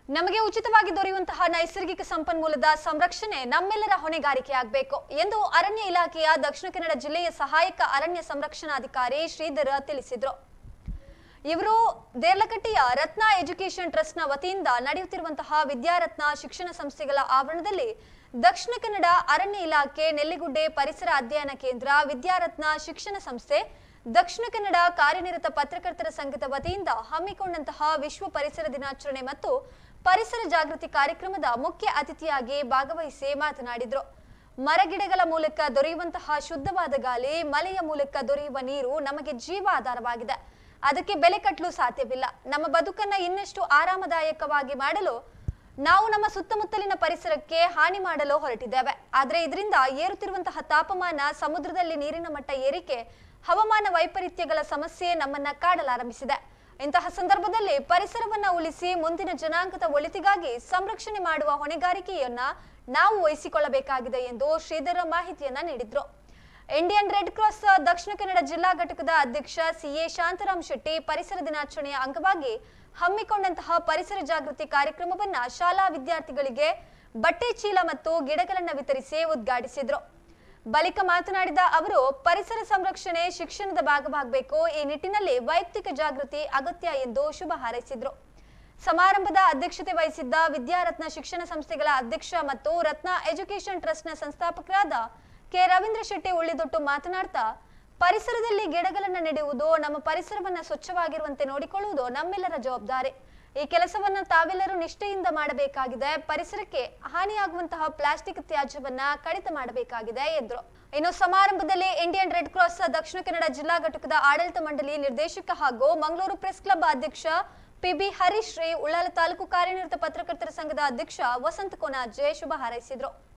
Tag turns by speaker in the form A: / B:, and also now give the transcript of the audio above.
A: ನಮಗೆ ಉಚಿತವಾಗಿ ದೊರೆಯುವಂತಹ ನೈಸರ್ಗಿಕ ಸಂಪನ್ಮೂಲದ ಸಂರಕ್ಷಣೆ ನಮ್ಮೆಲ್ಲರ ಹೊಣೆಗಾರಿಕೆಯಾಗಬೇಕು ಎಂದು ಅರಣ್ಯ ಇಲಾಖೆಯ ದಕ್ಷಿಣ ಕನ್ನಡ ಜಿಲ್ಲೆಯ ಸಹಾಯಕ ಅರಣ್ಯ ಸಂರಕ್ಷಣಾಧಿಕಾರಿ ಶ್ರೀಧರ ತಿಳಿಸಿದರು. ಇವರು ದೇರ್ಲಕಟ್ಟೆಯ ರತ್ನ ಎಜುಕೇಷನ್ ಟ್ರಸ್ಟ್ ನ ವತಿಯಿಂದ ನಡೆಯುತ್ತಿರುವಂತಹ ವಿದ್ಯಾರತ್ನ ಶಿಕ್ಷಣ ಸಂಸ್ಥೆಗಳ ಆವರಣದಲ್ಲಿ ದಕ್ಷಿಣ ಕನ್ನಡ ಅರಣ್ಯ ಇಲಾಖೆ, ನೆಲ್ಲಿಗುಡ್ಡೆ ಪರಿಸರ ಅಧ್ಯಯನ ಕೇಂದ್ರ, ವಿದ್ಯಾರತ್ನ ಶಿಕ್ಷಣ ಸಂಸ್ಥೆ, ದಕ್ಷಿಣ ಕನ್ನಡ ಕಾರ್ಯನಿರತ ಪತ್ರಕರ್ತರ ಸಂಘದ ವತಿಯಿಂದ ಹಮ್ಮಿಕೊಂಡಂತಹ ವಿಶ್ವ ಪರಿಸರ ದಿನಾಚರಣೆ ಮತ್ತು ಪರಿಸರ ಜಾಗೃತಿ ಕಾರ್ಯಕ್ರಮದ ಮುಖ್ಯ ಅತಿಥಿಯಾಗಿ ಭಾಗವಹಿಸಿ ಮಾತನಾಡಿದರು. ಮರಗಿಡಗಳ ಮೂಲಕ ದೊರೆಯುವಂತಹ ಶುದ್ಧವಾದ ಗಾಳಿ, ಮಳೆಯ ಮೂಲಕ ದೊರೆಯುವ ನೀರು ನಮಗೆ ಜೀವಾಧಾರವಾಗಿದೆ. ಅದಕ್ಕೆ ಬೆಲೆ ಕಟ್ಟಲು ಸಾಧ್ಯವಿಲ್ಲ. ನಮ್ಮ ಬದುಕನ್ನ ಇನ್ನಷ್ಟು ಆರಾಮದಾಯಕವಾಗಿ ಮಾಡಲು ನಾವು ನಮ್ಮ ಸುತ್ತಮುತ್ತಲಿನ ಪರಿಸರಕ್ಕೆ ಹಾನಿ ಮಾಡಲು ಹೊರಟಿದ್ದೇವೆ. ಆದರೆ ಇದರಿಂದ ಏರುತ್ತಿರುವಂತಹ ತಾಪಮಾನ, ಸಮುದ್ರದಲ್ಲಿ ನೀರಿನ ಮಟ್ಟ ಏರಿಕೆ, ಹವಾಮಾನ ವೈಪರೀತ್ಯಗಳ ಸಮಸ್ಯೆ ನಮ್ಮನ್ನ ಕಾಡಲಾರಂಭಿಸಿದೆ. ಇಂತಹ ಸಂದರ್ಭದಲ್ಲಿ ಪರಿಸರವನ್ನ ಉಳಿಸಿ ಮುಂದಿನ ಜನಾಂಗದ ಒಳಿತಿಗಾಗಿ ಸಂರಕ್ಷಣೆ ಮಾಡುವ ಹೊಣೆಗಾರಿಕೆಯನ್ನ ನಾವು ವಹಿಸಿಕೊಳ್ಳಬೇಕಾಗಿದೆ ಎಂದು ಶ್ರೀಧರ ಮಾಹಿತಿಯನ್ನ ನೀಡಿದ್ರು. Indian red cross Dakshina Kannada ಜಿಲ್ಲಾ ಘಟಕದ ಅಧ್ಯಕ್ಷ ಸಿಎ ಶಾಂತರಾಮ್ ಶೆಟ್ಟಿ ಪರಿಸರ ದಿನಾಚರಣೆಯ ಅಂಗವಾಗಿ ಹಮ್ಮಿಕೊಂಡಂತಹ ಪರಿಸರ ಜಾಗೃತಿ ಕಾರ್ಯಕ್ರಮವನ್ನ ಶಾಲಾ ವಿದ್ಯಾರ್ಥಿಗಳಿಗೆ ಬಟ್ಟೆ ಚೀಲ ಮತ್ತು ಗಿಡಗಳನ್ನ ವಿತರಿಸಿ ಉದ್ಘಾಟಿಸಿದ್ರು. ಬಳಿಕ ಮಾತನಾಡಿದ ಅವರು, ಪರಿಸರ ಸಂರಕ್ಷಣೆ ಶಿಕ್ಷಣದ ಭಾಗವಾಗಬೇಕು. ಈ ನಿಟ್ಟಿನಲ್ಲಿ ವೈಯಕ್ತಿಕ ಜಾಗೃತಿ ಅಗತ್ಯ ಎಂದು ಶುಭ ಹಾರೈಸಿದ್ರು. ಸಮಾರಂಭದ ಅಧ್ಯಕ್ಷತೆ ವಹಿಸಿದ್ದ ವಿದ್ಯಾರತ್ನ ಶಿಕ್ಷಣ ಸಂಸ್ಥೆಗಳ ಅಧ್ಯಕ್ಷ ಮತ್ತು ರತ್ನ ಎಜುಕೇಷನ್ ಟ್ರಸ್ಟ್ ನ ಸಂಸ್ಥಾಪಕರಾದ ಕೆ ರವೀಂದ್ರ ಶೆಟ್ಟಿ ಉಳ್ಳಿದೊಟ್ಟು ಮಾತನಾಡ್ತಾ, ಪರಿಸರದಲ್ಲಿ ಗಿಡಗಳನ್ನು ನೆಡುವುದು, ನಮ್ಮ ಪರಿಸರವನ್ನ ಸ್ವಚ್ಛವಾಗಿರುವಂತೆ ನೋಡಿಕೊಳ್ಳುವುದು ನಮ್ಮೆಲ್ಲರ ಜವಾಬ್ದಾರಿ. ಈ ಕೆಲಸವನ್ನ ತಾವೆಲ್ಲರೂ ನಿಷ್ಠೆಯಿಂದ ಮಾಡಬೇಕಾಗಿದೆ. ಪರಿಸರಕ್ಕೆ ಹಾನಿಯಾಗುವಂತಹ ಪ್ಲಾಸ್ಟಿಕ್ ತ್ಯಾಜ್ಯವನ್ನ ಕಡಿತ ಮಾಡಬೇಕಾಗಿದೆ ಎಂದರು. ಇನ್ನು ಸಮಾರಂಭದಲ್ಲಿ Indian red cross Dakshina Kannada ಜಿಲ್ಲಾ ಘಟಕದ ಆಡಳಿತ ಮಂಡಳಿ ನಿರ್ದೇಶಕ ಹಾಗೂ ಮಂಗಳೂರು ಪ್ರೆಸ್ ಕ್ಲಬ್ ಅಧ್ಯಕ್ಷ ಪಿಬಿ ಹರೀಶ್ ರೈ, ಉಳ್ಳಾಲ ತಾಲೂಕು ಕಾರ್ಯನಿರತ ಪತ್ರಕರ್ತರ ಸಂಘದ ಅಧ್ಯಕ್ಷ ವಸಂತ ಕೊನಾಜೆ ಶುಭ ಹಾರೈಸಿದರು.